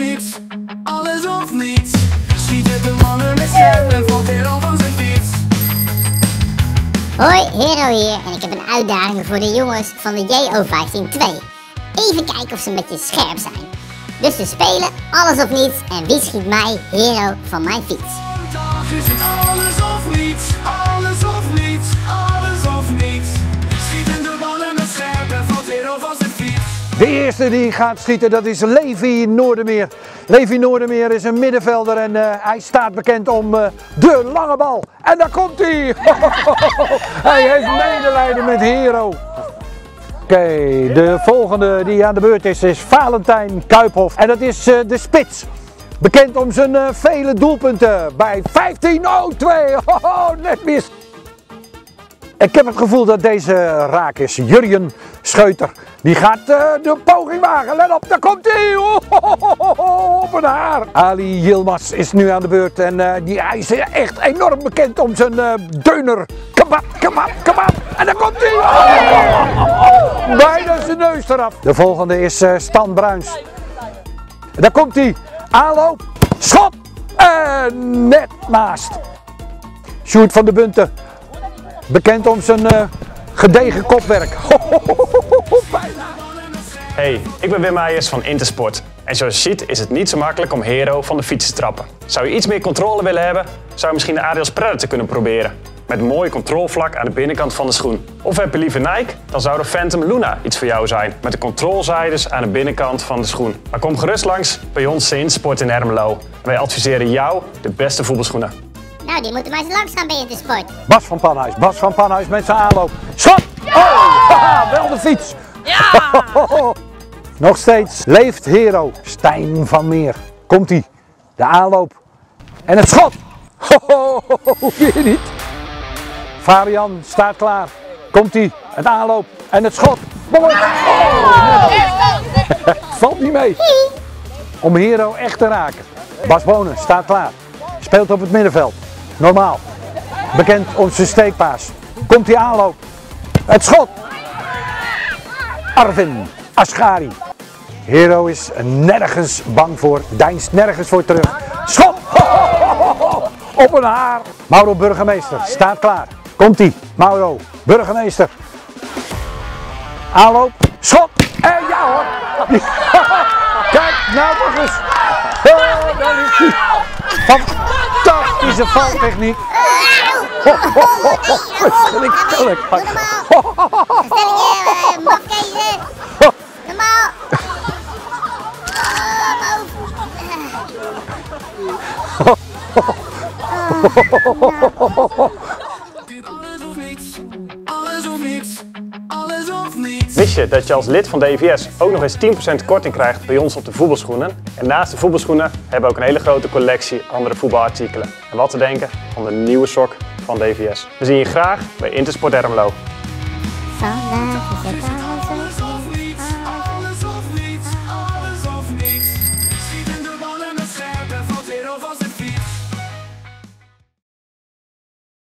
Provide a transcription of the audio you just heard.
niets, alles of niets. Schieten de mannen met scherp en valt Hero van zijn fiets. Hoi, Hero hier en ik heb een uitdaging voor de jongens van de JO15-2. Even kijken of ze een beetje scherp zijn. Dus we spelen alles of niets en wie schiet mij Hero van mijn fiets? Vandaag is het alles of niets, alles of niets, alles of niets. Schieten de mannen met scherp en valt Hero van zijn fiets. De eerste die gaat schieten, dat is Levi Noordermeer. Levi Noordermeer is een middenvelder en hij staat bekend om de lange bal. En daar komt hij! Hij heeft medelijden met Hero. Oké, de volgende die aan de beurt is Valentijn Kuiphof. En dat is de spits. Bekend om zijn vele doelpunten bij 15-2. Net mis. Ik heb het gevoel dat deze raak is. Jurjen Scheuter. Die gaat de poging wagen. Let op, daar komt hij. Op een haar. Ali Yilmaz is nu aan de beurt. En hij is echt enorm bekend om zijn deuner. Kebab, kebab, kebab. En daar komt hij. Bijna zijn neus eraf. De volgende is Stan Bruins. Daar komt hij. Aanloop. Schot. En net naast. Sjoerd van de Bunten. Bekend om zijn gedegen kopwerk. Bijna. Hey, ik ben Wim Meijers van Intersport. En zoals je ziet is het niet zo makkelijk om Hero van de fiets te trappen. Zou je iets meer controle willen hebben, zou je misschien de Adios Predator kunnen proberen. Met een mooi controlvlak aan de binnenkant van de schoen. Of heb je liever Nike, dan zou de Phantom Luna iets voor jou zijn. Met de controlzijdes aan de binnenkant van de schoen. Maar kom gerust langs bij ons in Intersport in Ermelo. Wij adviseren jou de beste voetbalschoenen. Nou, die moeten maar eens langs gaan bij Intersport. Bas van Panhuis met zijn aanloop. Schot! Oh, wel de fiets. Ja! Nog steeds leeft Hero. Stijn van Meer. Komt-ie. De aanloop. En het schot. Weer niet. Varian staat klaar. Komt-ie. Het aanloop. En het schot. Valt niet mee. Om Hero echt te raken. Bas Bonen staat klaar. Speelt op het middenveld. Normaal. Bekend om zijn steekpaas. Komt die aanloop. Het schot. Arvin Ashgari. Hero is nergens bang voor. Deinst nergens voor terug. Schot. Op een haar. Mauro Burgemeester staat klaar. Komt ie. Mauro Burgemeester. Aanloop. Schot. En ja hoor. Kijk nou nog eens. Daar is hij. Fantastische valtechniek. Verschrikkelijk. Normaal. Alles of niets, alles of niets, alles of niets. Wist je dat je als lid van DVS ook nog eens 10% korting krijgt bij ons op de voetbalschoenen? En naast de voetbalschoenen hebben we ook een hele grote collectie andere voetbalartikelen. En wat te denken van de nieuwe sok van DVS. We zien je graag bij Intersport Ermelo. Vandaag is het